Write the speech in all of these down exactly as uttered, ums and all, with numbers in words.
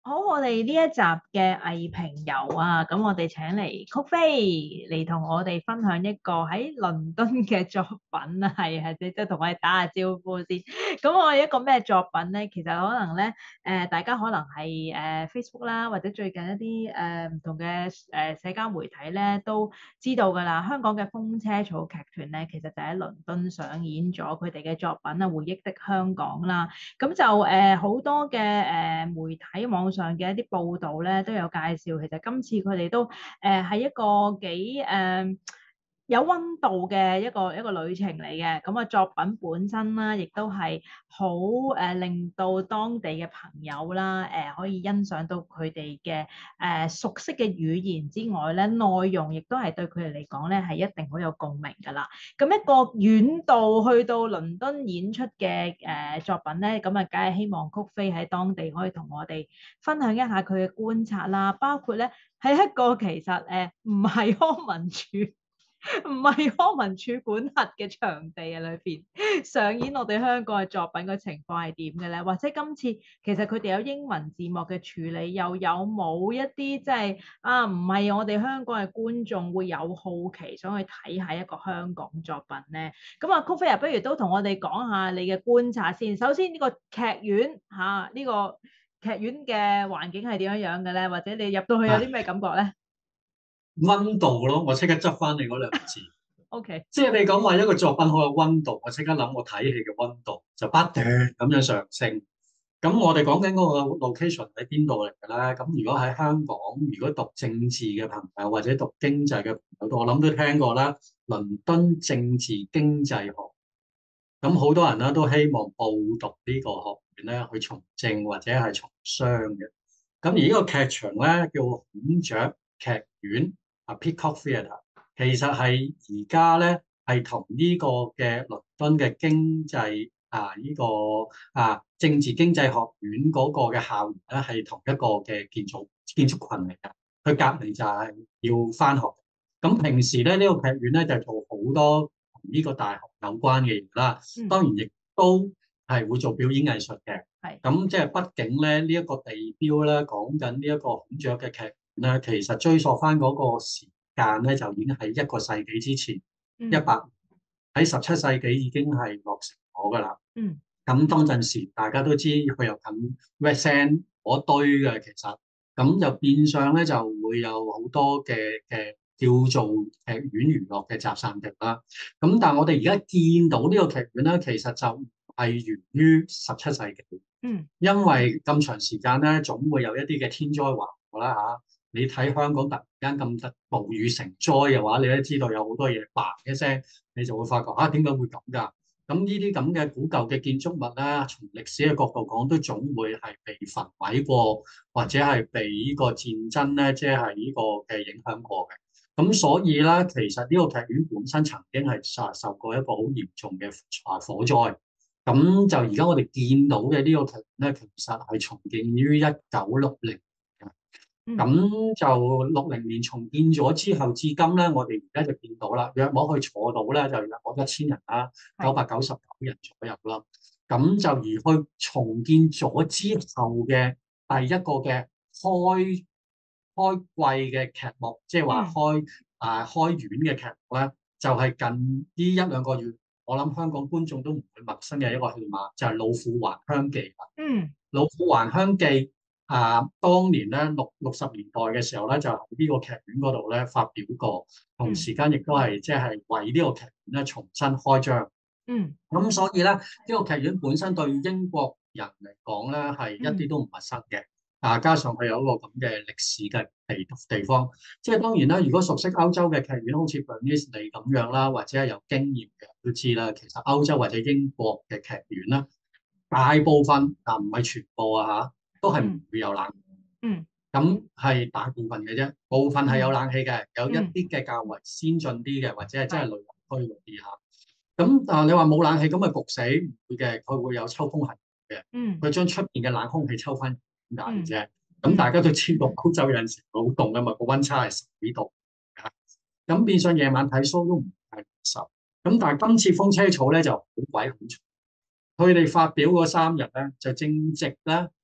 好，我哋呢一集嘅藝評遊啊，咁我哋請嚟曲飛嚟同我哋分享一個喺倫敦嘅作品啊，係係即係同我哋打下招呼先。咁我哋一個咩作品咧？其實可能咧，誒、呃、大家可能係誒、呃、Facebook 啦，或者最近一啲誒唔同嘅誒、呃、社交媒體咧都知道㗎啦。香港嘅風車草劇團咧，其實就喺倫敦上演咗佢哋嘅作品啊，《回憶的香港》啦。咁就誒好、呃、多嘅誒、呃、媒體網上嘅一啲報道咧都有介紹，其實今次佢哋都誒係、呃、一個幾誒、呃、有溫度嘅一個一個旅程嚟嘅。咁啊作品本身啦，亦都係好誒令到當地嘅朋友啦誒、呃、可以欣賞到佢哋嘅誒熟悉嘅語言之外咧，內容亦都係對佢哋嚟講咧係一定好有共鳴㗎啦。咁一個遠道去到倫敦演出嘅誒、呃、作品咧，咁啊，梗係希望曲飛喺當地可以同我哋分享一下佢嘅觀察啦，包括咧係一個其實誒唔係康文署唔係康文署管轄嘅場地啊，裏邊上演我哋香港嘅作品嘅情況係點嘅咧？或者今次其實佢哋有英文字幕嘅處理，又有冇一啲即係啊唔係我哋香港嘅觀眾會有好奇想去睇下一個香港作品咧？咁啊，曲飛啊，不如都同我哋講下你嘅觀察先。首先呢個劇院嚇，呢、啊呢個劇院嘅環境係點樣樣嘅咧？或者你入到去有啲咩感覺咧溫度咯，我即刻執翻你嗰兩個字， ？OK， 即係你講話一個作品好有溫度，我即刻諗我睇戲嘅溫度就不斷咁樣上升。咁我哋講緊嗰個 location 喺邊度嚟嘅咧？咁如果喺香港，如果讀政治嘅朋友或者讀經濟嘅朋友，我諗都聽過啦。倫敦政治經濟學，咁好多人咧都希望報讀呢個學院咧，去從政或者係從商嘅。咁而呢個劇場咧叫孔雀劇院啊 （Peacock Theatre），其實係而家咧係同呢個嘅倫敦嘅經濟啊呢、個啊政治經濟學院嗰個嘅校園咧係同一個嘅建築建築群嚟嘅。佢隔離就係要返學。咁平時咧呢、呢個劇院咧就做好多同呢個大學有關嘅嘢啦。 嗯， 當然亦都係會做表演藝術嘅。 係， 咁即係畢竟咧，呢、這、一個地標咧，講緊呢一個孔雀嘅劇院咧，其實追溯翻嗰個時間咧，就已經係一個世紀之前，一嗯百喺十七世紀已經係落成咗噶啦。 嗯咁當陣時大家都知佢又近 West End 嗰堆嘅，其實咁就變相咧就會有好多嘅嘅叫做劇院娛樂嘅集散地啦。咁但係我哋而家見到呢個劇院咧，其實就係源於十七世紀。 嗯因為咁長時間咧，總會有一啲嘅天災橫禍啦嚇。你睇香港突然間咁突暴雨成災嘅話，你都知道有好多嘢嘭一聲，你就會發覺啊，點解會咁㗎？咁呢啲咁嘅古舊嘅建築物咧，從歷史嘅角度講，都總會係被焚毀過，或者係被呢個戰爭咧，即係呢個嘅影響過嘅。咁所以咧，其實呢個劇院本身曾經係受受過一個好嚴重嘅啊火災。咁就而家我哋見到嘅呢個劇咧，其實係重建於一九六零年。 嗯咁就六零年重建咗之後，至今咧，我哋而家就見到啦，約莫去坐到咧，就約莫一千人啦，九係， 百九十九人左右啦。咁就而去重建咗之後嘅第一個嘅開開季嘅劇目，即係話嗯開啊開院嘅劇目咧，就係近呢一兩個月。我諗香港觀眾都唔會陌生嘅一個戲碼，就係、是《老虎還鄉記》啦。 嗯 《老虎還鄉記》啊，當年咧六六十年代嘅時候咧，就喺呢個劇院嗰度咧發表過，同嗯時間亦都係即係為呢個劇院咧重新開張。 嗯咁所以咧，呢、這個劇院本身對英國人嚟講咧係一啲嗯都唔陌生嘅。啊，加上佢有一個咁嘅歷史嘅地地方，即係當然啦。如果熟悉歐洲嘅劇院，好似 Bernice 你咁樣啦，或者係有經驗嘅都知啦。其實歐洲或者英國嘅劇院啦，大部分嗱唔係全部啊嚇，都係唔嗯會有冷氣。 嗯咁係大部分嘅啫，部分係有嗯冷氣嘅，有一嗯， 啲嘅較為先進啲嘅，或者係真係係， 旅遊區嗰啲嚇。咁啊，你話冇冷氣咁咪焗死？唔會嘅，佢會有抽風系統嘅， 嗯佢將出邊嘅冷空氣抽翻咁解嘅嗯啫。咁大嗯家都知道歐洲有陣時好凍啊嘛，個溫差係十幾度啊。咁變相夜晚睇 show 都唔係受。咁但係今次風車草咧就好鬼好重，佢哋發表嗰三日咧就正值咧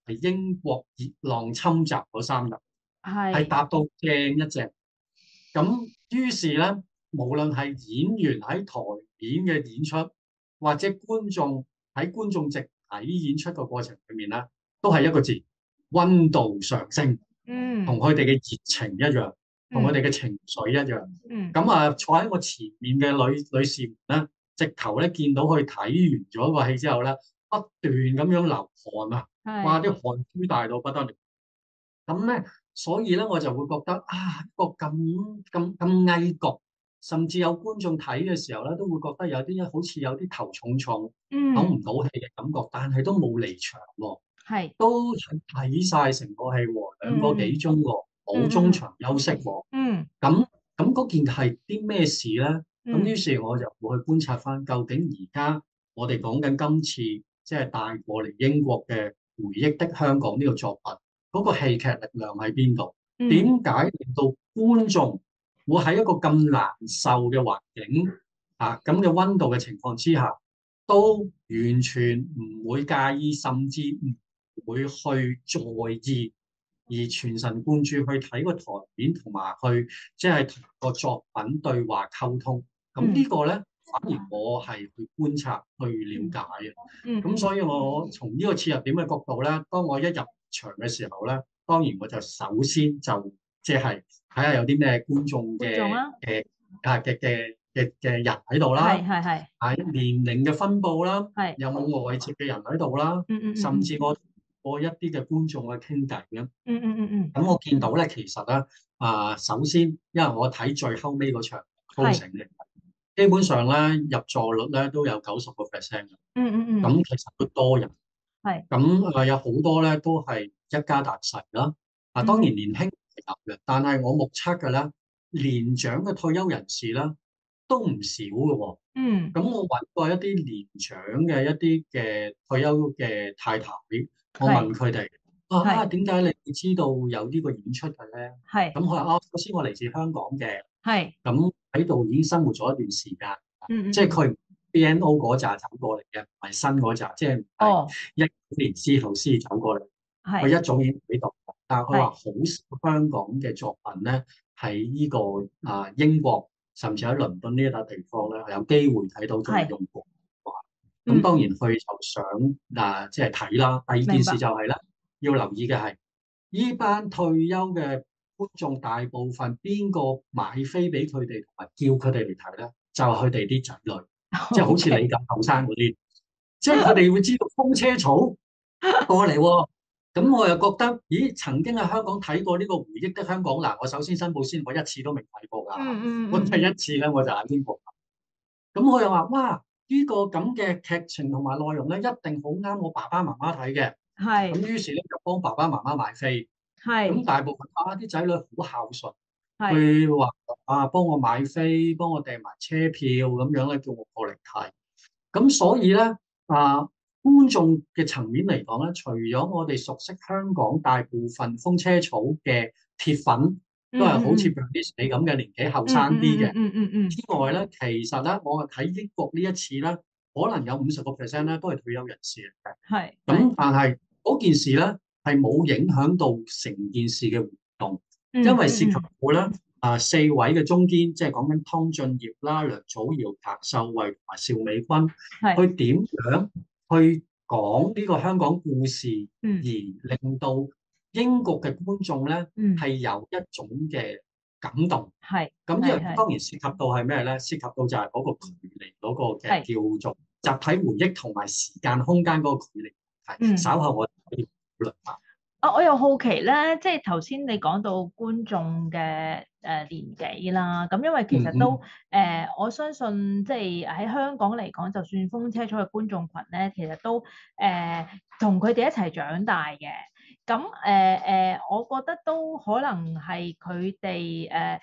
係英國熱浪侵襲嗰三日，係係搭到正一正。咁於是咧，無論係演員喺台面嘅演出，或者觀眾喺觀眾席睇演出嘅過程裏面咧，都係一個字：温度上升，同嗯佢哋嘅熱情一樣，同佢哋嗯嘅情緒一樣。 嗯咁啊，坐喺我前面嘅女女士們咧，直頭咧見到佢睇完咗個戲之後咧，不斷咁樣流汗啊！哇！啲係汗珠大到不得了。咁咧，所以咧我就會覺得啊，一個咁咁咁翳焗，甚至有觀眾睇嘅時候咧，都會覺得有啲好似有啲頭重重、唞唔嗯到氣嘅感覺，但係都冇離場喎， 係都係睇晒成個戲喎，兩個幾嗯鐘喎，冇中嗯嗯場休息喎。 嗯咁咁嗰件係啲咩事咧？咁於嗯是我就會去觀察翻，究竟而家我哋講緊今次即係帶過嚟英國嘅回憶的香港呢個作品，嗰個戲劇力量喺邊度？點嗯解令到觀眾會喺一個咁難受嘅環境啊咁嘅温度嘅情況之下，都完全唔會介意，甚至唔會去在意，而全神貫注去睇個台面，同埋去即係同個作品對話溝通。咁呢嗯個咧，反而我係去觀察、去了解嘅。 嗯咁所以我從呢個切入點嘅角度咧，當我一入場嘅時候咧，當然我就首先就即係睇下有啲咩觀眾嘅觀眾啊， 嘅啊嘅嘅嘅嘅人喺度啦， 係係係啊年齡嘅分佈啦， 係有冇外籍嘅人喺度啦， 嗯嗯嗯甚至我我一啲嘅觀眾去傾偈嘅。 嗯嗯嗯嗯咁我見到咧，其實咧啊，首先因為我睇最後尾嗰場高係盛嘅，基本上咧入座率咧都有九十個 percent 嘅， 嗯嗯嗯咁其實都多人。 係咁啊有好多咧都係一家大細啦。啊當然嗯年輕係有嘅，但係我目測嘅咧，年長嘅退休人士咧都唔少嘅喎。 嗯咁我揾過一啲年長嘅一啲嘅退休嘅太太，我係問佢哋啊啊係點解你會知道有呢個演出嘅咧？ 係咁佢話啊，首先我嚟自香港嘅， 係咁喺度已經生活咗一段時間， 嗯嗯嗯即係佢 B N O 嗰扎走過嚟嘅，唔係新嗰扎，即係唔係哦一九年之後先走過嚟。佢係一早已經喺度，但係佢話係好少香港嘅作品咧，喺呢個啊英國，甚至喺倫敦呢一笪地方咧，係有機會睇到佢哋係用國畫。咁嗯當然佢就想啊，即係睇啦。第二件明白事就係咧，要留意嘅係呢班退休嘅觀眾，大部分邊個買飛俾佢哋同埋叫佢哋嚟睇咧，就係佢哋啲仔女，即係好似你 OK 咁後生嗰啲，即係佢哋會知道風車草過嚟喎。咁我又覺得，咦？曾經喺香港睇過呢個回憶的香港嗱，我首先申報先，我一次都未睇過㗎。 嗯嗯我第嗯一次咧，我就喺英國。咁我又話：哇！呢個咁嘅劇情同埋內容咧，一定好啱我爸爸媽媽睇嘅。 係咁於是咧就幫爸爸媽媽買飛。咁係大部分啊啲仔女好孝順， 係佢話啊幫我買飛，幫我訂埋車票咁樣咧，叫我過嚟睇。咁所以咧啊，觀眾嘅層面嚟講咧，除咗我哋熟悉香港大部分風車草嘅鐵粉，都係好似 Bernice 你咁嘅年紀後嗯嗯生啲嘅嗯嗯嗯嗯之外咧，其實咧我係睇英國呢一次咧，可能有五十個 percent 咧都係退休人士嚟嘅。 係咁但係嗰件事咧係冇影響到成件事嘅活動，因為涉及到咧啊四位嘅中堅，即係講緊湯俊業啦、梁祖堯、譚秀慧同埋邵美君， 係去點樣去講呢個香港故事， 嗯而令到英國嘅觀眾咧嗯係有一種嘅感動。 係咁呢係係個當然涉及到係咩咧？涉及到就係嗰個距離嗰個嘅係叫做集體回憶同埋時間空間嗰個距離。 嗯係稍後我哋可以討論下。 啊！我又好奇咧，即係頭先你講到觀眾嘅誒、呃、年紀啦，咁因為其實都誒、 嗯呃，我相信即係喺香港嚟講，就算風車草嘅觀眾群咧，其實都誒同佢哋一齊長大嘅。咁誒誒，我覺得都可能係佢哋誒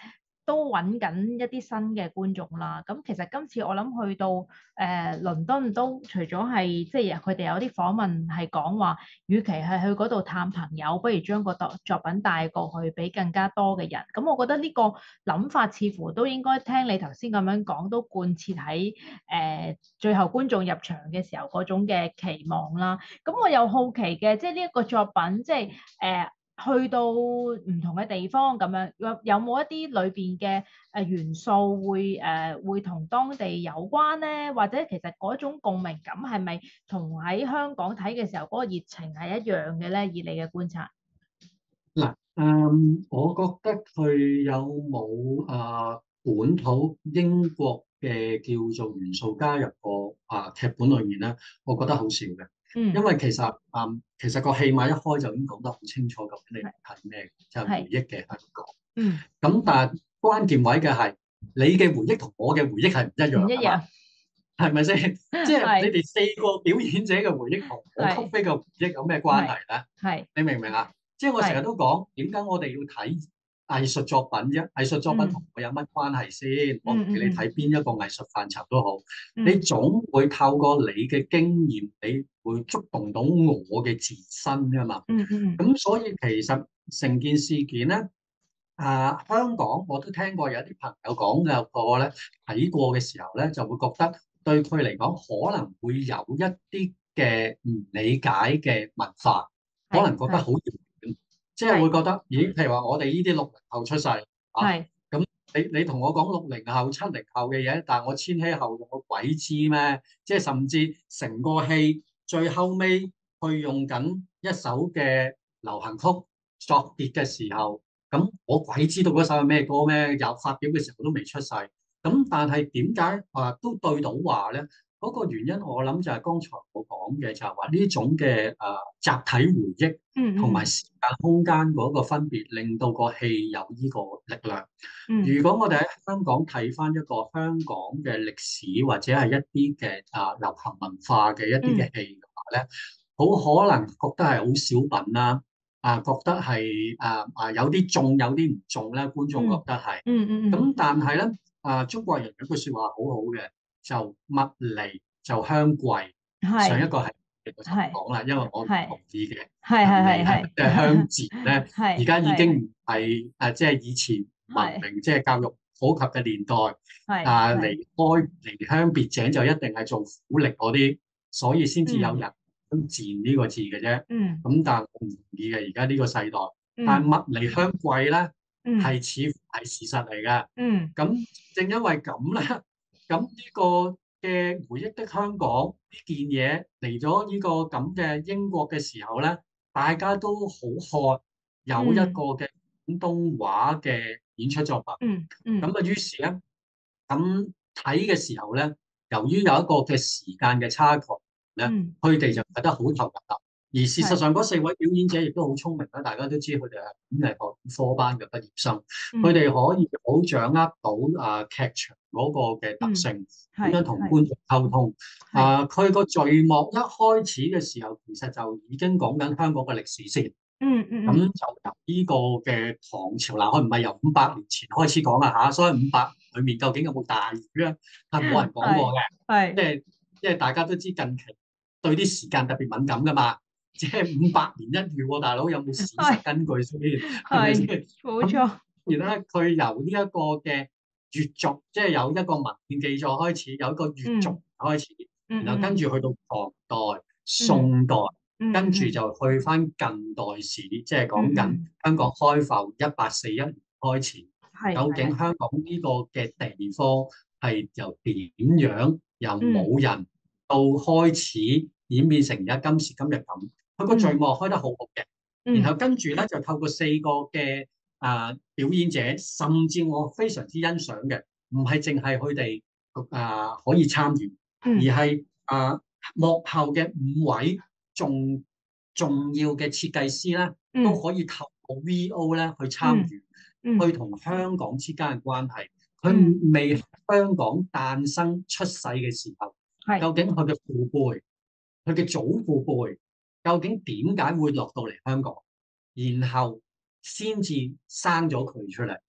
都揾緊一啲新嘅觀眾啦。咁其實今次我諗去到誒、呃、倫敦都除咗係即係佢哋有啲訪問係講話，與其係去嗰度探朋友，不如將個作作品帶過去俾更加多嘅人。咁我覺得呢個諗法似乎都應該聽你頭先咁樣講，都貫徹喺誒最後觀眾入場嘅時候嗰種嘅期望啦。咁我又好奇嘅，即係呢一個作品，即係誒、呃、去到唔同嘅地方咁樣，有有冇一啲裏邊嘅誒元素會誒、呃、會同當地有關咧？或者其實嗰種共鳴感係咪同喺香港睇嘅時候嗰個熱情係一樣嘅咧？以你嘅觀察。 嗱，嗯，我覺得佢有冇啊本土英國嘅叫做元素加入個啊劇本裏面咧？我覺得好少嘅，因嗯， 為其實嗯其實個戲碼一開就已經講得好清楚，究竟你係睇咩，就係回係， 憶嘅香港。 嗯， 咁但係關鍵位嘅係你嘅回憶同我嘅回憶係唔一樣噶嘛？ 唔一樣， 係咪先？即係你係哋四個表演者嘅回憶同我曲係飛嘅回憶有咩關係係咧？ 係你明唔明啊？即係我成日係， 都講，點解我哋要睇藝術作品啫？藝術作品同嗯我有乜關係先？我唔理你嗯嗯睇邊一個藝術範疇都好，你嗯總會透過你嘅經驗，你會觸動到我嘅自身噶嘛。 嗯嗯嗯咁所以其實成件事件咧，啊香港我都聽過有啲朋友講嘅過咧，睇過嘅時候咧就會覺得對佢嚟講可能會有一啲嘅唔理解嘅文化，可能覺得係係好遙遠，即係會係覺得，咦？譬如話我哋呢啲六零後出世啊， 係咁你你同我講六零後、七零後嘅嘢，但係我千禧後我鬼知咩？即係甚至成個戲最後尾去用緊一首嘅流行曲作別嘅時候。咁我鬼知道嗰首係咩歌咩？有發表嘅時候我都未出世。咁但係點解啊都對到話咧？嗰、個原因我諗就係剛才我講嘅，就係話呢種嘅誒、啊、集體回憶同埋嗯嗯時間空間嗰個分別，令到個戲有呢個力量。 嗯如果我哋喺香港睇翻一個香港嘅歷史或者係一啲嘅啊流行文化嘅一啲嘅嗯戲嘅話咧，好可能覺得係好小品啦。啊，覺得係啊啊有啲中有啲唔中咧，觀眾覺嗯得係。 嗯嗯嗯， 咁但係咧，啊中國人有句説話好好嘅，就物嚟就香貴。上一係個係我就唔係講啦，因為我唔係同意嘅。 係人嚟係係係即係香節咧，而係家已經係唔係誒，即係以前文係明即係教育普及嘅年代。 係啊， 係， 離開離鄉別井就一定係做苦力嗰啲，所以先至有嗯人賤呢個字嘅啫。 嗯咁但係我唔同意嘅，而家呢個世代，但係嗯物離鄉貴咧嗯係似乎係事實嚟嘅。 嗯咁正因為咁咧，咁呢個嘅回憶的香港呢件嘢嚟咗呢個咁嘅英國嘅時候咧，大家都好渴有一嗯個嘅廣東話嘅演出作品。 嗯嗯咁啊，於是咧，咁睇嘅時候咧，由於有一個嘅時間嘅差距咧， 嗯， 佢哋就覺得好投入啦。而事實係上，嗰四位表演者亦都好聰明啦，大家都知佢哋係演藝學院科班嘅畢業生，佢嗯哋可以好掌握到啊劇場嗰個嘅特嗯性，點樣同係係觀眾溝通。 係啊，佢個序幕一開始嘅時候，其實就已經講緊香港嘅歷史先。咁嗯嗯嗯就由呢個嘅唐朝嗱，佢唔係由五百年前開始講啊嚇，所以五百年裡面究竟有冇大雨咧，係冇人講過係嘅。即係係即係大家都知近期對啲時間特別敏感噶嘛，即係五百年一遇喎，大佬有冇史實係根據先？係咪先？ 係冇咁錯， 而咧，佢由呢一個嘅越族，即係有一個文獻記載開始，有一個越族嗯開始，然後跟嗯嗯住去到唐代、 嗯宋代。跟住嗯嗯就去翻近代史，即係講緊嗯嗯， 香港開埠一八四一年開始，究竟係係係， 香港呢個嘅地方係由點樣由嗯冇人到開始演變成而家今時今日咁，佢個序嗯幕開得好好嘅。然後嗯跟住咧就透過四個嘅啊、呃表演者，甚至我非常之欣賞嘅，唔係淨係佢哋啊可以參與，而嗯係啊、呃幕後嘅五位。重重要嘅設計師咧，都嗯可以透過 V O 咧去參嗯與，去嗯同香港之間嘅關係。 嗯， 佢未香港誕生出世嘅時候， 係究竟佢嘅父輩、佢嘅祖父輩，究竟點解會落到嚟香港，然後先至生咗佢出嚟。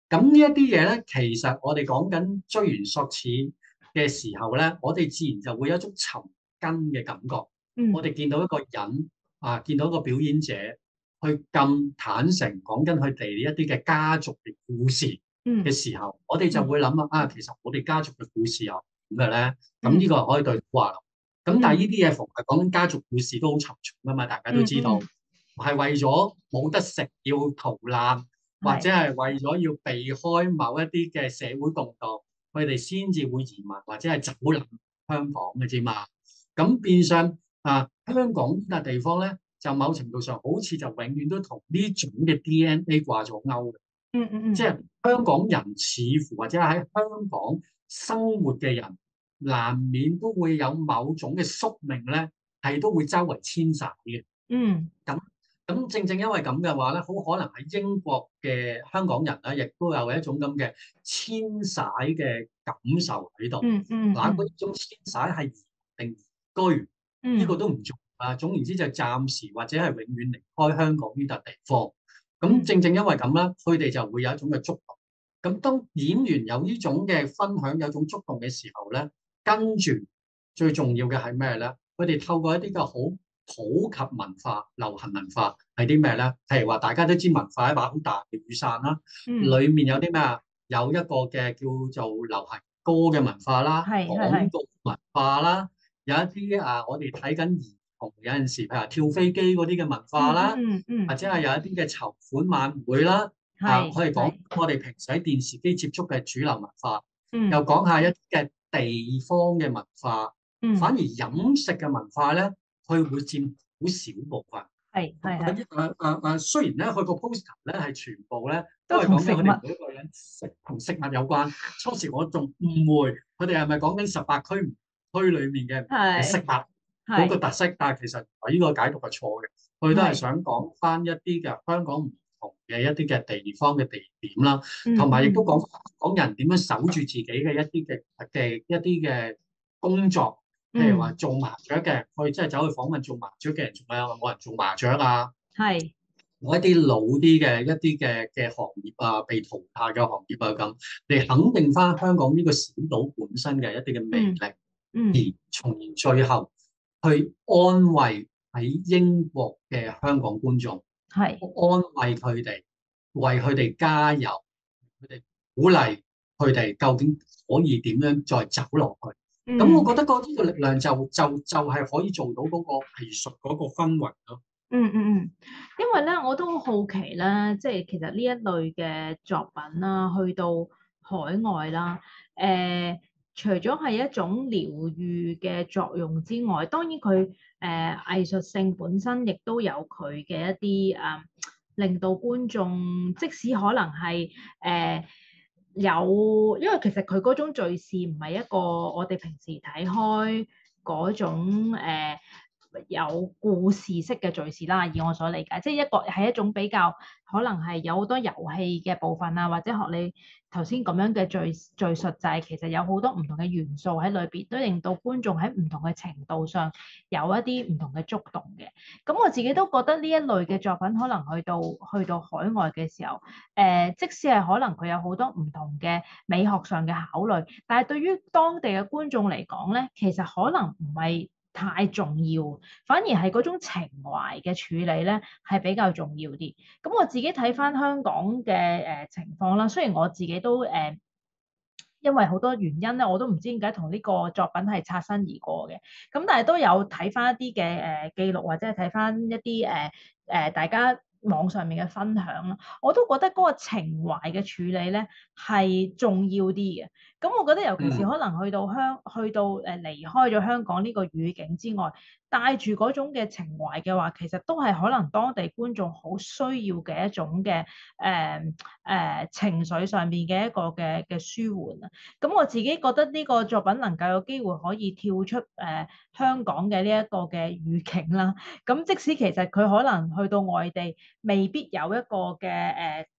咁呢一啲嘢咧，其實我哋講緊追源溯始嘅時候咧，我哋自然就會有一種尋根嘅感覺。我嗯哋見到一個人啊，見到一個表演者，去咁坦誠講緊佢哋一啲嘅家族嘅故事嘅嗯時候，我哋就嗯會諗啊，啊，其實我哋家族嘅故事又點嘅咧？咁呢嗯個係可以對話。咁但係呢嗯啲嘢逢係講緊家族故事都好沉重噶嘛，大家都知道， 嗯嗯， 係為咗冇得食要逃難。或者係係為咗要避開某一啲嘅社會動盪，佢哋先至會移民或者係走嚟香港嘅啫嘛。咁變相啊，香港呢笪地方咧，就某程度上好似就永遠都同呢種嘅 D N A 掛咗鈎嘅。 嗯嗯嗯即係香港人似乎或者喺香港生活嘅人，難免都會有某種嘅宿命咧，係都會周圍遷徙嘅。 嗯咁咁正正因為咁嘅話咧，好可能喺英國嘅香港人咧，亦都有一種咁嘅遷徙嘅感受喺度。 嗯嗯嗱，嗰嗯種遷徙係移定移居，呢、個嗯都唔重要啊。總言之就係暫時或者係永遠離開香港呢笪地方。咁嗯正正因為咁啦，佢哋就會有一種嘅觸動。咁當演員有呢種嘅分享，有種觸動嘅時候咧，跟住最重要嘅係咩咧？佢哋透過一啲嘅好普及文化、流行文化係啲咩咧？譬如話，大家都知文化一把好大嘅雨傘啦， 嗯， 裡面有啲咩啊？有一個嘅叫做流行歌嘅文化啦， 係係係， 廣告文化啦，有一啲啊，我哋睇緊兒童有陣時，譬如話跳飛機嗰啲嘅文化嗯啦， 嗯嗯嗯， 或者係有一啲嘅籌款晚會啦，啊， 係可以講係， 我哋平時喺電視機接觸嘅主流文化，又嗯講下一啲嘅地方嘅文化，反嗯， 而飲食嘅文化咧，佢會佔好少部分。 係係係， 誒誒誒誒，雖然咧佢個 poster 咧係全部咧都都係講緊佢哋同食物， 每一個人食同食物有關。初時我仲誤會佢哋係咪講緊十八區區裡面嘅嘅食係物嗰個係， 特色，但係其實呢個解讀係錯嘅。佢都係係， 想講翻一啲嘅香港唔同嘅一啲嘅地方嘅地點啦，同埋亦都嗯嗯講香港人點樣守住自己嘅一啲嘅嘅一啲嘅工作。譬如話嗯， 做麻雀嘅，佢真係走去訪問做麻雀嘅人，仲有冇人做麻雀啊？ 係， 我一啲老啲嘅一啲嘅嘅行業啊，被淘汰嘅行業啊，咁嚟肯定翻香港呢個小島本身嘅一啲嘅魅嗯力，而嗯從而最後去安慰喺英國嘅香港觀眾， 係， 安慰佢哋，為佢哋加油，佢哋鼓勵佢哋究竟可以點樣再走落去。咁我嗯。 覺得嗰啲嘅力量就就就係可以做到嗰個藝術嗰個氛圍咯。 嗯嗯嗯，因為咧我都好奇咧，即係其實呢一類嘅作品啦，去到海外啦，誒、除咗係一種療愈嘅作用之外，當然佢誒、藝術性本身亦都有佢嘅一啲誒、令到觀眾即使可能係誒、有，因為其實佢嗰種敘事唔係一個我哋平時睇開嗰種誒、有故事式嘅敘事啦，以我所理解，即係一個係一種比較可能係有好多遊戲嘅部分啊，或者學你頭先咁樣嘅敘敘述，就係其實有好多唔同嘅元素喺裏邊，都令到觀眾喺唔同嘅程度上有一啲唔同嘅觸動嘅。咁我自己都覺得呢一類嘅作品，可能去到去到海外嘅時候，誒、即使係可能佢有好多唔同嘅美學上嘅考慮，但係對於當地嘅觀眾嚟講咧，其實可能唔係太重要，反而係嗰種情懷嘅處理咧係比較重要啲。咁我自己睇翻香港嘅誒、呃情況啦，雖然我自己都誒、呃因為好多原因咧，我都唔知點解同呢個作品係擦身而過嘅。咁但係都有睇翻一啲嘅誒記錄，或者係睇翻一啲誒誒大家網上面嘅分享啦，我都覺得嗰個情懷嘅處理咧係重要啲嘅。咁我覺得尤其是嗯。 可能去到香，去到誒、離開咗香港呢個語境之外，帶住嗰種嘅情懷嘅話，其實都係可能當地觀眾好需要嘅一種嘅誒誒情緒上面嘅一個嘅嘅舒緩啊。咁我自己覺得呢個作品能夠有機會可以跳出誒、呃香港嘅呢一個嘅語境啦。咁即使其實佢可能去到外地，未必有一個嘅誒、呃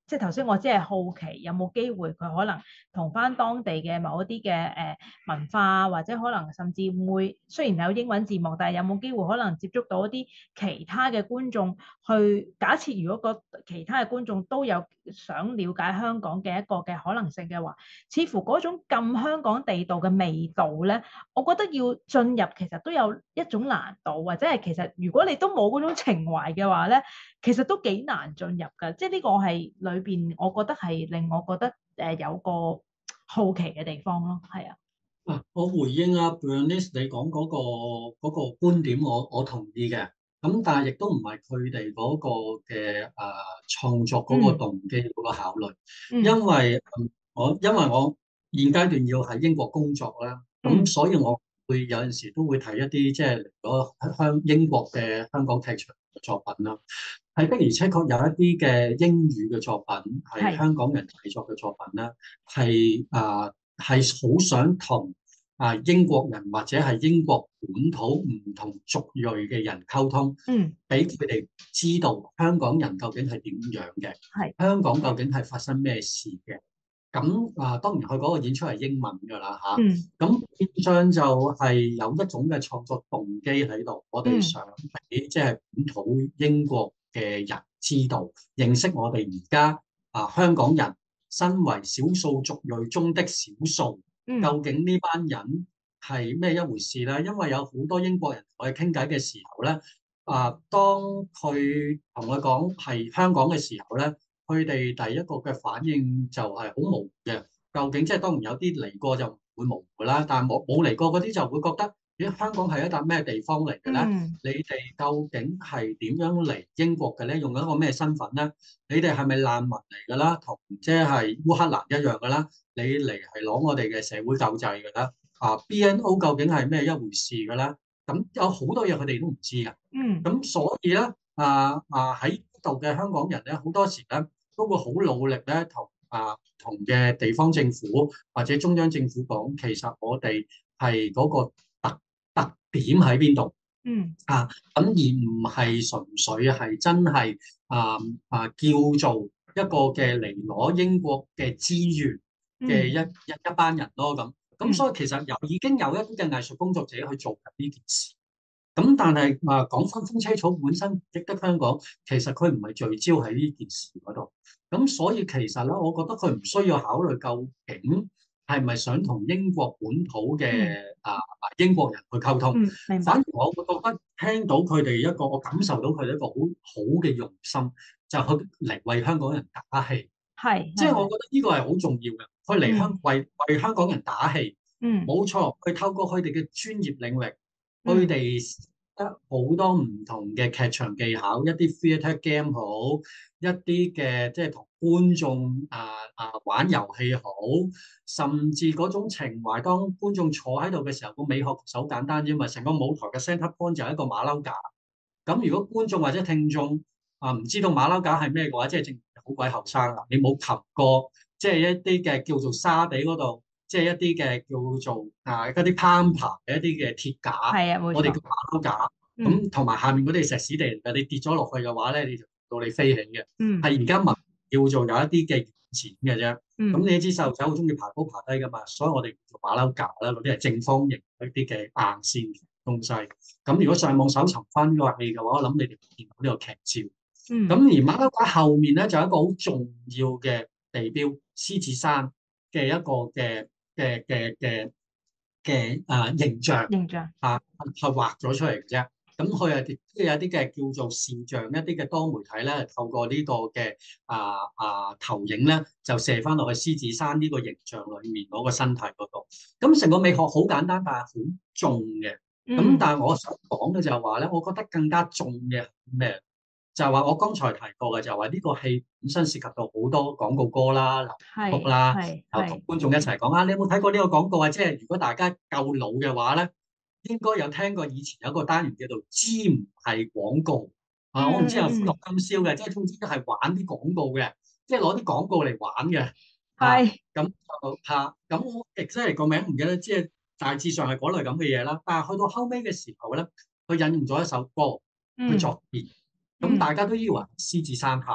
即係頭先我只係好奇有冇機會佢可能同翻當地嘅某一啲嘅誒文化，或者可能甚至會雖然有英文字幕，但係有冇機會可能接觸到一啲其他嘅觀眾去？假設如果個其他嘅觀眾都有想了解香港嘅一個嘅可能性嘅話，似乎嗰種咁香港地道嘅味道咧，我覺得要進入其實都有一種難度，或者係其實如果你都冇嗰種情懷嘅話咧，其實都幾難進入㗎。即係呢個係裏邊，我覺得係令我覺得誒、呃、有個好奇嘅地方咯。係啊， 啊，我回應阿 Bernice 你講嗰個嗰個觀點，我我同意嘅。咁但係亦都唔係佢哋嗰個嘅誒創作嗰個嗯動機嗰個考慮， 嗯因為嗯我因為我現階段要喺英國工作啦，咁嗯所以我會有陣時都會睇一啲即係嚟咗香英國嘅香港劇場嘅作品啦。係的而且確有一啲嘅英語嘅作品係係香港人製作嘅作品啦，係啊係好想同啊英國人或者係英國本土唔同族裔嘅人溝通， 嗯俾佢哋知道香港人究竟係點樣嘅， 係香港究竟係發生咩事嘅。咁啊，當然佢嗰個演出係英文㗎啦嗯嚇。咁變相就係有一種嘅創作動機喺度，我哋嗯想俾即係本土英國嘅人知道，認識我哋而家啊香港人身為少數族裔中的少數， 嗯究竟呢班人係咩一回事咧？因為有好多英國人同我哋傾偈嘅時候咧，啊，當佢同我講係香港嘅時候咧，佢哋第一個嘅反應就係好模糊嘅。究竟即係當然有啲嚟過就唔會模糊啦，但係冇冇嚟過嗰啲就會覺得，咦，香港係一笪咩地方嚟嘅咧？ 嗯你哋究竟係點樣嚟英國嘅咧？用一個咩身份咧？你哋係咪難民嚟㗎啦？同即係烏克蘭一樣㗎啦？你嚟係攞我哋嘅社會救濟㗎啦？啊，B N O 究竟係咩一回事㗎啦？咁有好多嘢佢哋都唔知㗎。 嗯咁所以咧，啊啊喺度嘅香港人咧，好多時咧都會好努力咧，同啊同嘅地方政府或者中央政府講，其實我哋係嗰個特特點喺邊度嗯啊？咁而唔係純粹係真係啊啊叫做一個嘅嚟攞英國嘅資源嘅一嗯一一班人咯咁。咁嗯所以其實有已經有一啲嘅藝術工作者去做緊呢件事。咁但係啊，講翻風車草本身值得香港，其實佢唔係聚焦喺呢件事嗰度。咁所以其實咧，我覺得佢唔需要考慮究竟係咪想同英國本土嘅嗯啊英國人去溝通。 嗯，明白。 反而我會覺得聽到佢哋一個，我感受到佢哋一個好好嘅用心，就去嚟為香港人打氣。 係即係我係係。 覺得呢個係好重要嘅，佢嚟香嗯為為香港人打氣。 嗯冇錯，佢透過佢哋嘅專業領域，佢嗯哋得好多唔同嘅劇場技巧，一啲 theatre game 好，一啲嘅即係同觀眾啊啊玩遊戲好，甚至嗰種情懷。當觀眾坐喺度嘅時候，個美學其實好簡單啫嘛，成個舞台嘅 centre point 就係一個馬騮架。咁如果觀眾或者聽眾啊唔知道馬騮架係咩嘅話，即係正好鬼後生啦，你冇擒過，即係一啲嘅叫做沙地嗰度。即係一啲嘅叫做啊嗰啲攀爬嘅一啲嘅鐵架， 係啊，冇錯。 我哋叫馬騮架。 嗯咁同埋下面嗰啲石屎地嚟嘅，你跌咗落去嘅話咧，你就到你飛起嘅。 嗯係而家文叫做有一啲嘅錢嘅啫。咁嗯你知細路仔好中意爬高爬低噶嘛，所以我哋叫做馬騮架啦，嗰啲係正方形一啲嘅硬線東西。咁如果上網搜尋翻呢個戲嘅話，我諗你哋會見到呢個劇照。咁嗯而馬騮架後面咧就有一個好重要嘅地標獅子山嘅一個嘅嘅嘅嘅嘅啊形象形象。 啊，係畫咗出嚟嘅啫。咁佢係即係有啲嘅叫做視像，一啲嘅多媒體咧，透過呢個嘅啊啊投影咧，就射翻落去獅子山呢個形象裏面嗰個身體嗰度。咁成個美學好簡單，但係好重嘅。咁嗯但係我想講嘅就係話咧，我覺得更加重嘅係咩？就係話我剛才提過嘅，就係話呢個戲本身涉及到好多廣告歌啦、流行曲係啦， 係又同係。 觀眾一齊講啊！你有冇睇過呢個廣告啊？即係如果大家夠老嘅話咧，應該有聽過以前有一個單元叫做《知唔係廣告》啊！我唔知係歡樂今宵嘅，即係總之都係玩啲廣告嘅，即係攞啲廣告嚟玩嘅啊！ 係。 咁就嚇咁我 exactly 個名唔記得，即係大致上係嗰類咁嘅嘢啦。但係去到後尾嘅時候咧，佢引用咗一首歌去嗯作別。咁嗯大家都以為獅子山下，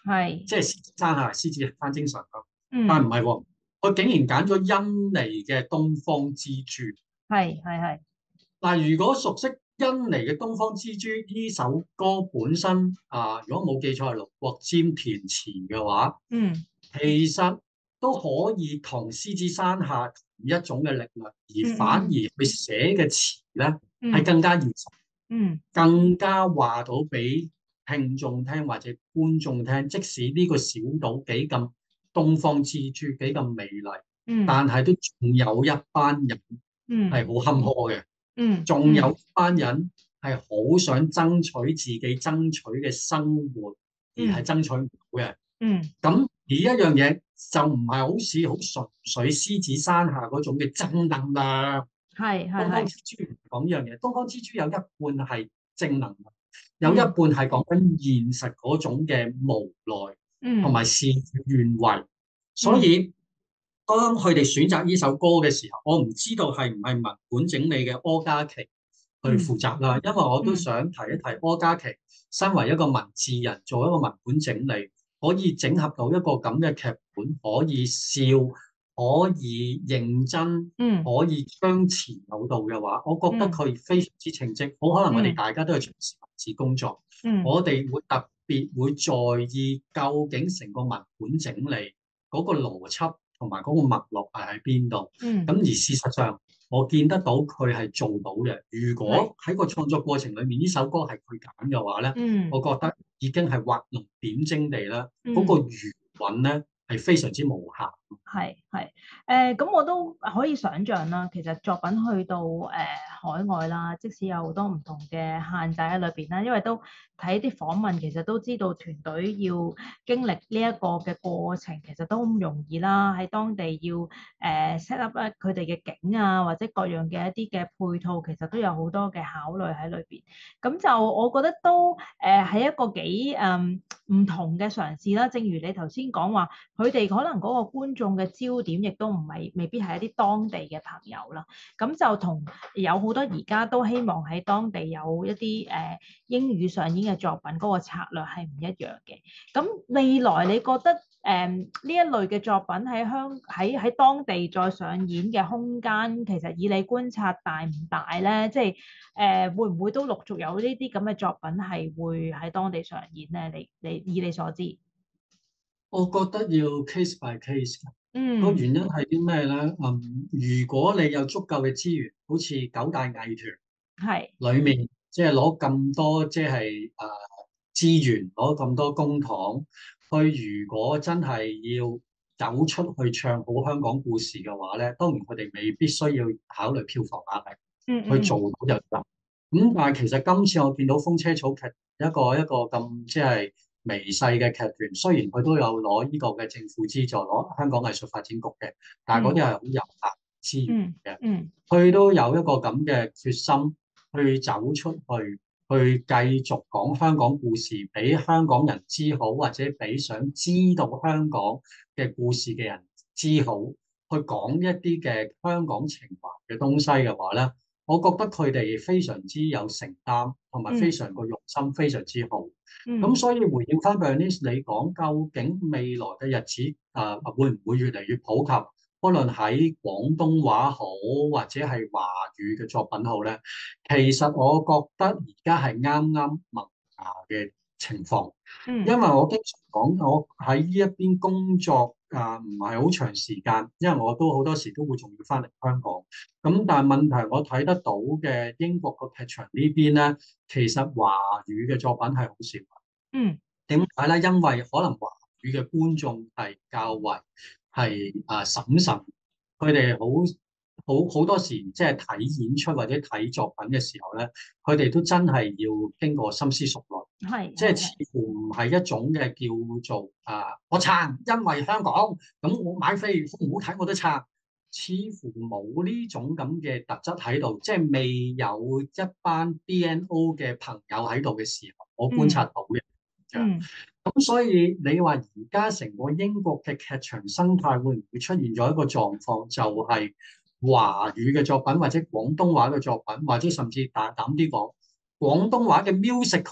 係， 即係獅子山下獅子山精神咯。但係嗯， 唔係喎，佢竟然揀咗印尼嘅東方之珠。 係係係， 嗱，如果熟悉印尼嘅東方之珠呢首歌本身啊，如果冇記錯係盧國沾填詞嘅話， 嗯其實都可以同獅子山下同一種嘅力量，而嗯反而嗯佢寫嘅詞咧係嗯更加現實， 嗯更加話到俾聽眾聽或者觀眾聽，即使呢個小島幾咁東方之珠幾咁美麗， 嗯但係都仲有一班人係嗯好坎坷嘅。 嗯嗯仲有班人係好想爭取自己爭取嘅生活，而係嗯爭取唔到嘅。 嗯， 咁而一樣嘢就唔係好似好純粹獅子山下嗰種嘅正能量。 係係係， 東方之珠唔講呢樣嘢，東方之珠有一半係正能量，有一半嗯係講緊現實嗰種嘅無奈同嗯埋事與願違。所嗯以當佢哋選擇呢首歌嘅時候，我唔知道係唔係文本整理嘅柯嘉琪去嗯負責啦，因為我都嗯想提一提柯嘉琪身為一個文字人，做一個文本整理，可以整合到一個咁嘅劇本，可以笑，可以認真， 嗯可以張弛有度嘅話，我覺得嗯佢非常之稱職。好可能我哋嗯大家都係從事文字工作， 嗯我哋會特別會在意究竟成個文本整理嗰個邏輯同埋嗰個脈絡係喺邊度。咁嗯， 而事實上，我見得到佢係做到嘅。如係， 果喺個創作過程裏面，呢首歌係佢揀嘅話咧， 嗯我覺得已經係畫龍點睛地啦，嗰、個嗯。 餘韻咧係非常之無限。 係係誒，咁、我都可以想像啦。其實作品去到誒、呃海外啦，即使有好多唔同嘅限制喺裏邊啦，因為都睇啲訪問，其實都知道團隊要經歷呢一個嘅過程，其實都唔容易啦。喺當地要誒 set up 咧佢哋嘅景啊，或者各樣嘅一啲嘅配套，其實都有好多嘅考慮喺裏邊。咁就我覺得都誒係、一個幾誒唔同嘅嘗試啦。正如你頭先講話。佢哋可能嗰個觀眾嘅焦點亦都唔係未必係一啲當地嘅朋友啦，咁就同有好多而家都希望喺當地有一啲誒、呃、英語上演嘅作品嗰個策略係唔一樣嘅。咁未來你覺得誒呢、呃、一類嘅作品喺香喺喺當地再上演嘅空間，其實以你觀察大唔大咧？即係誒、呃、會唔會都陸續有呢啲咁嘅作品係會喺當地上演咧？你你以你所知？ 我覺得要 case by case 嘅個嗯， 原因係啲咩咧？嗯，如果你有足夠嘅資源，好似九大藝團係， 裡面，即係攞咁多即係誒資源，攞咁多公帑，佢如果真係要走出去唱好香港故事嘅話咧，當然佢哋未必需要考慮票房壓力， 嗯去做嗯到就得。咁但係其實今次我見到風車草劇一個一個咁即係微細嘅劇團，雖然佢都有攞呢個嘅政府資助，攞香港藝術發展局嘅，但係嗰啲係好有限資源嗯嘅。 嗯佢都有一個咁嘅決心去走出去，去繼續講香港故事，俾香港人知好，或者俾想知道香港嘅故事嘅人知好，去講一啲嘅香港情懷嘅東西嘅話咧。我覺得佢哋非常之有承擔，同埋非嗯常個用心非常之好。咁嗯所以回應翻 Bernice 你講，究竟未來嘅日子啊、呃、會唔會越嚟越普及？無論喺廣東話好，或者係華語嘅作品好咧，其實我覺得而家係啱啱萌芽嘅情況。因嗯為我經常講，我喺呢一邊工作啊，唔係好長時間，因為我都好多時都會仲要翻嚟香港。咁但係問題，我睇得到嘅英國個劇場呢邊咧，其實華語嘅作品係好少。 嗯點解咧？因為可能華語嘅觀眾係較為係啊審慎，佢哋好好好多時即係睇演出或者睇作品嘅時候咧，佢哋都真係要經過深思熟慮。即係似係係係乎唔係一種嘅叫做啊，我撐，因為香港咁我買飛好唔好睇我都撐，似乎冇呢種咁嘅特質喺度，即係未有一班 B N O 嘅朋友喺度嘅時候，我觀察嗯到嘅。 嗯咁所以你話而家成個英國嘅劇場生態會唔會出現咗一個狀況，就係華語嘅作品或者廣東話嘅作品，或者甚至大膽啲講廣東話嘅 musical。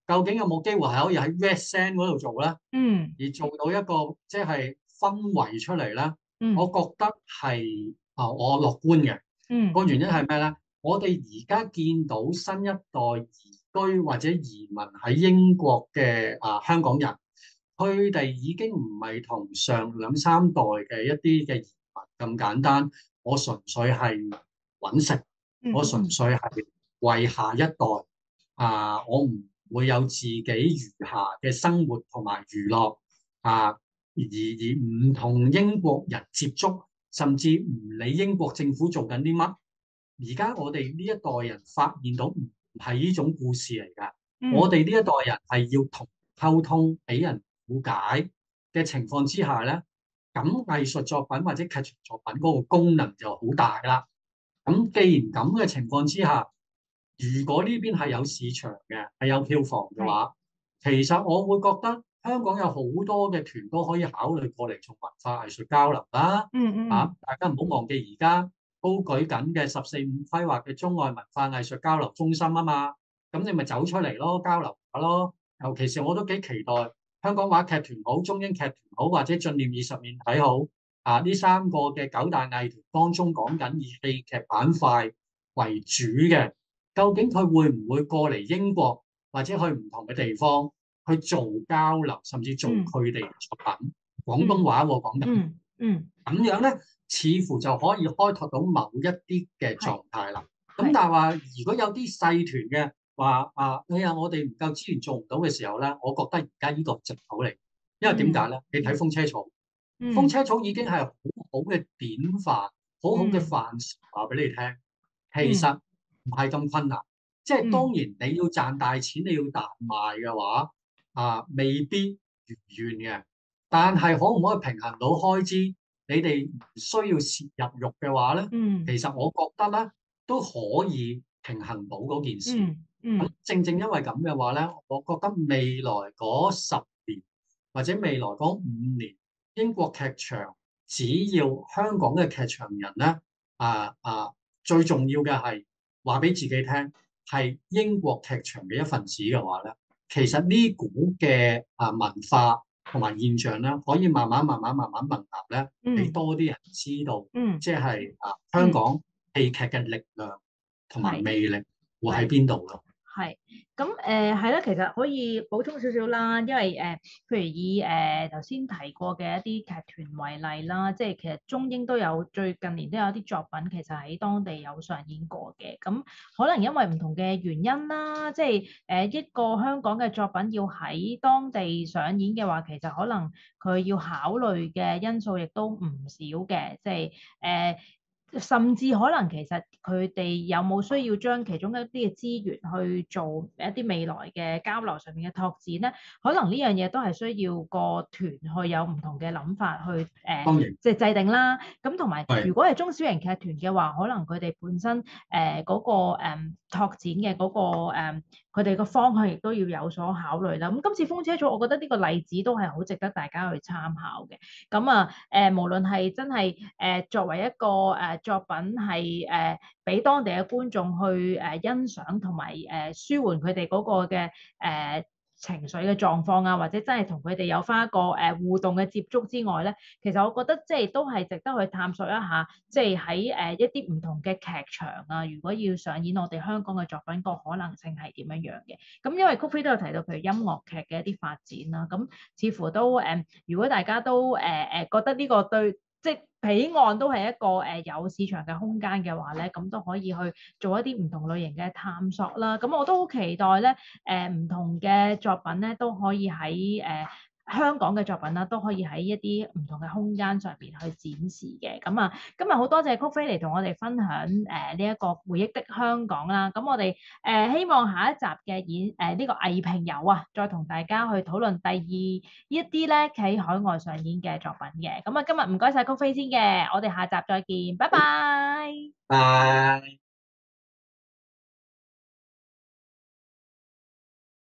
究竟有冇機會係可以喺 Red Sand 嗰度做咧？ 嗯而做到一個即係氛圍出嚟咧，我嗯覺得係啊，我樂觀嘅。 嗯個原因係咩咧？我哋而家見到新一代移居或者移民喺英國嘅啊香港人，佢哋已經唔係同上兩三代嘅一啲嘅移民咁簡單。我純粹係揾食，我純嗯嗯粹係為下一代啊，我唔會有自己餘下嘅生活同埋娛樂啊，而而唔同英國人接觸，甚至唔理英國政府做緊啲乜。而家我哋呢一代人發現到唔係呢種故事嚟㗎，我嗯哋呢一代人係要同溝通，俾人了解嘅情況之下咧，咁藝術作品或者劇場作品嗰個功能就好大啦。咁既然咁嘅情況之下，如果呢邊係有市場嘅，係有票房嘅係話，其實我會覺得香港有好多嘅團都可以考慮過嚟做文化藝術交流啦。啊， 嗯嗯大家唔好忘記而家高舉緊嘅十四五規劃嘅中外文化藝術交流中心啊嘛，咁你咪走出嚟咯，交流下咯。尤其是我都幾期待香港話劇團好、中英劇團好，或者進念二十面體好啊，呢三個嘅九大藝團當中講緊以戲劇板塊為主嘅。究竟佢會唔會過嚟英國或者去唔同嘅地方去做交流，甚至做嗯佢哋嘅作品？廣東嗯話喎，講緊嗯嗯， 咁樣咧，似乎就可以開拓到某一啲嘅係狀態啦。咁係但係話，如果有啲細團嘅話啊，哎呀，我哋唔夠資源做唔到嘅時候咧，我覺得而家呢個藉口嚟，因為點解嗯咧？你睇風車草，風嗯車草已經係好好嘅典範，好好嘅嗯範式話俾你聽。其嗯實唔係咁困難，即係當嗯然你要賺大錢，你要大賣嘅話，啊未必如願嘅。但係可唔可以平衡到開支？你哋唔需要攝入肉嘅話咧， 嗯其實我覺得咧都可以平衡到嗰件事。 嗯咁嗯正正因為咁嘅話咧，我覺得未來嗰十年或者未來嗰五年，英國劇場只要香港嘅劇場人咧，啊啊，最重要嘅係話俾自己聽，係英國劇場嘅一份子嘅話咧，其實呢股嘅啊文化同埋現象咧，可以慢慢慢慢慢慢萌芽咧，俾嗯多啲人知道， 嗯即係啊香嗯， 港戲劇嘅力量同埋係魅力會喺係。 邊度咯。 係，咁誒係啦，其實可以補充少少啦，因為誒、呃，譬如以誒頭先提過嘅一啲劇團為例啦，即係其實中英都有最近年都有啲作品其實喺當地有上演過嘅，咁可能因為唔同嘅原因啦，即係誒、呃、一個香港嘅作品要喺當地上演嘅話，其實可能佢要考慮嘅因素亦都唔少嘅，即係誒。呃甚至可能其實佢哋有冇需要將其中一啲嘅資源去做一啲未來嘅交流上面嘅拓展咧？可能呢樣嘢都係需要個團去有唔同嘅諗法去誒， 當然即係制定啦。咁同埋如係果係中小型劇團嘅話，可能佢哋本身誒嗰個誒拓展嘅嗰個誒佢哋個方向亦都要有所考慮啦。咁今次風車組，我覺得呢個例子都係好值得大家去參考嘅。咁啊誒，無論係真係誒作為一個誒作品係誒俾當地嘅觀眾去誒欣賞同埋誒舒緩佢哋嗰個嘅誒情緒嘅狀況啊，或者真係同佢哋有翻一個誒互動嘅接觸之外咧，其實我覺得即係都係值得去探索一下，即係喺誒一啲唔同嘅劇場啊，如果要上演我哋香港嘅作品，個可能性係點樣樣嘅？咁因為 Coffee 都有提到譬如音樂劇嘅一啲發展啦，咁似乎都誒，如果大家都誒誒覺得呢個對即係彼岸都係一個誒有市場嘅空間嘅話咧，咁都可以去做一啲唔同類型嘅探索啦。咁我都好期待咧，誒唔同嘅作品咧都可以喺誒香港嘅作品啦，都可以喺一啲唔同嘅空間上邊去展示嘅。咁啊，今日好多謝曲飛嚟同我哋分享誒呢一個回憶的香港啦。咁我哋誒希望下一集嘅演誒呢個藝評遊啊，再同大家去討論第二一啲咧喺海外上演嘅作品嘅。咁啊，今日唔該晒曲飛先嘅，我哋下集再見，拜拜。 拜。